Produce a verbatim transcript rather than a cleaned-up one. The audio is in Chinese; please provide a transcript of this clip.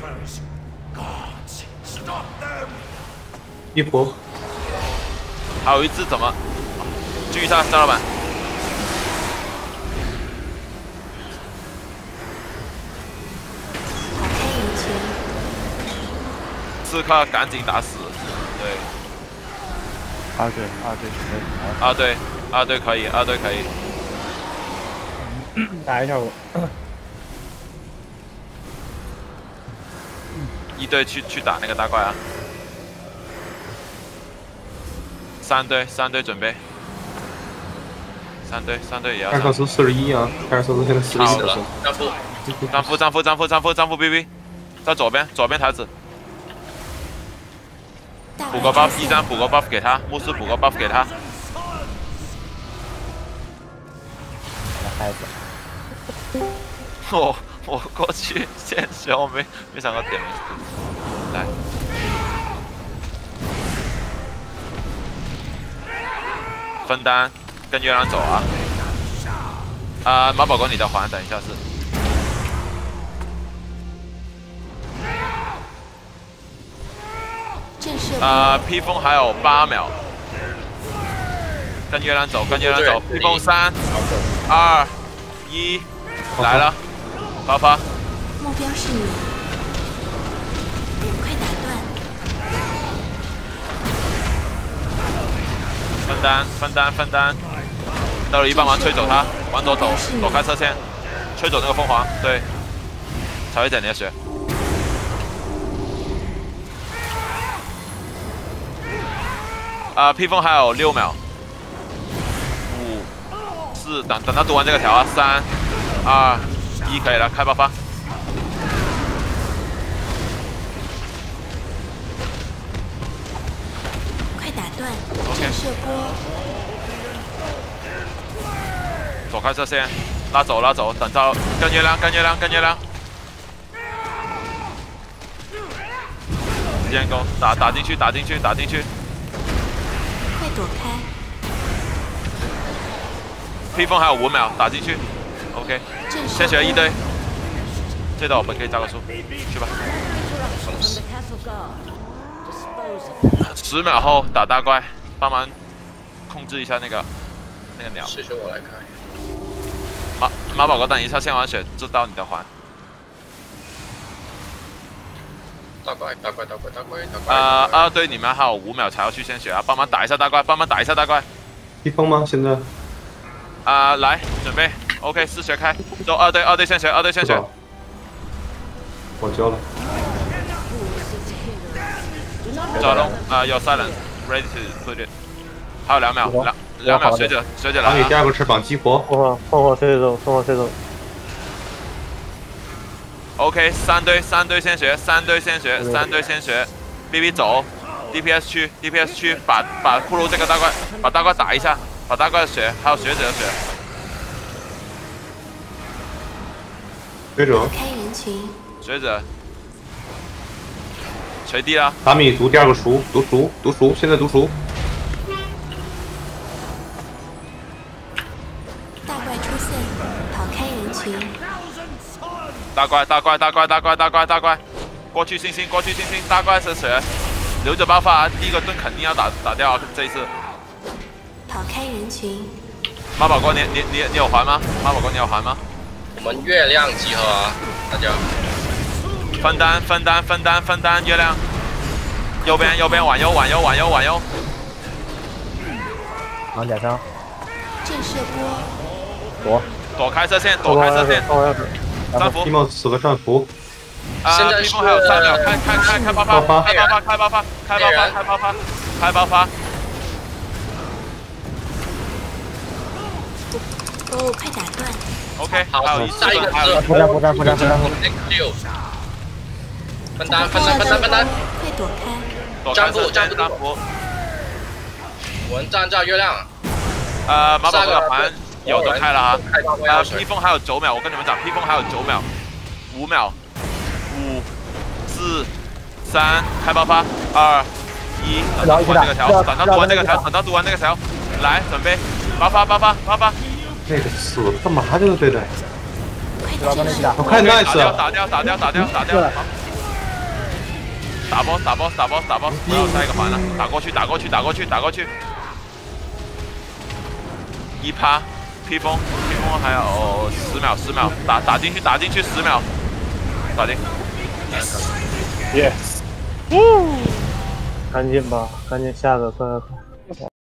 一波， 还有一只怎么？继续杀，张老板。刺客赶紧打死，对。 二队，二队可以。 二队，二队可以，二队可以。 打一下我。 一队去去打那个大怪啊！三队，三队准备。三队，三队也要。 凯尔斯四十一啊，凯尔斯现在四十一了。丈夫， 丈夫，丈夫，丈夫，丈夫，丈夫 B B， 在左边，左边台子。补个 buff， 一张补个 buff 给他，牧师补个 buff 给他。 孩子。 我我过去先学，我没没想到点名。来。分担，跟月亮走啊！啊、呃，马宝哥，你的环等一下是。啊、呃，披风还有八秒，跟月亮走，跟月亮走。披风三、二、一，来了，爆发！ 目标是你，快打断！ 分担，分担，分担。到了一半完，吹走他，往左走，躲开车线，吹走那个凤凰，对，才会减你的血。啊、呃，披风还有六秒，五、四，等等他读完这个条啊，三、二、一，可以了，开爆发。 快打断！震慑波。 躲开车线，拉走拉走，等到跟月亮跟月亮跟月亮。时间钩，打打进去打进去打进去。 躲开！ 披风还有五秒，打进去。OK， 先选一队。这道我们可以加个速，去吧。十秒后打大怪，帮忙控制一下那个那个鸟。 师兄，我来开。 马马宝哥，等一下先完血，知道你的环。 大怪，大怪，大怪，大怪，大怪。 啊啊！对，你们还有五秒才要去先血啊！帮忙打一下大怪，帮忙打一下大怪。 披风吗？现在？ 啊、呃，来，准备 ，OK， 四血开，走二队，二队先血，二队先血。 我交了。 抓龙啊，有 silence，ready to put it。还有两秒，两两秒，学者，学者来。 把你第二个翅膀激活。 凤凰，凤凰飞走，凤凰飞走。 OK， 三队，三队先学，三队先学，三队先学 ，B B 走 ，D P S 区 ，D P S 区，把把骷髅这个大怪，把大怪打一下，把大怪的血，还有学者的血。 学者。 开人群。 学者。锤地了。 达米读第二个熟，读熟，读熟，现在读熟。 大怪出现，跑开人群。 大怪，大怪，大怪，大怪，大怪，大怪，过去星星，过去星星，大怪是血，留着爆发，第一个盾肯定要打打掉，这一次。 跑开人群。 马宝哥，你你你你有环吗？马宝哥，你有环吗？ 我们月亮集合啊，大家。 分担，分担，分担，分担，月亮。右边，右边，往右，往右，往右，往右。 往甲伤。 震慑波。 躲。 躲开车线，躲开车线。战符， 披帽死了战符。 啊，披风还有三秒，开开开开爆发，开爆发，开爆发，开爆发，开爆发，开爆发。 哦，快打断 ！OK， 还有一下一个还有不战不战不战不战。 六。分担分担分担分担。 快躲开！ 躲战斧战斧战斧。 我们站在月亮。 呃，马宝哥的环。有都开了啊！ 呃， 披风还有九秒，我跟你们讲，披风还有九秒，五秒，五、四、三，开爆发，二、一，等到读完这个条，等到读完这个条，等到读完这个条，来准备，爆发，爆发，爆发！ 那个死干嘛去了，对对？ 快我看 nice， 打掉，打掉，打掉，打掉，打掉，好。 打 boss 打 boss 打 boss 打 boss， 不要下一个环了，打过去打过去打过去打过去。一趴，披风披风还有十秒十秒，打打进去打进去十秒，打进。 Yes。赶紧吧，赶紧下个，快快快！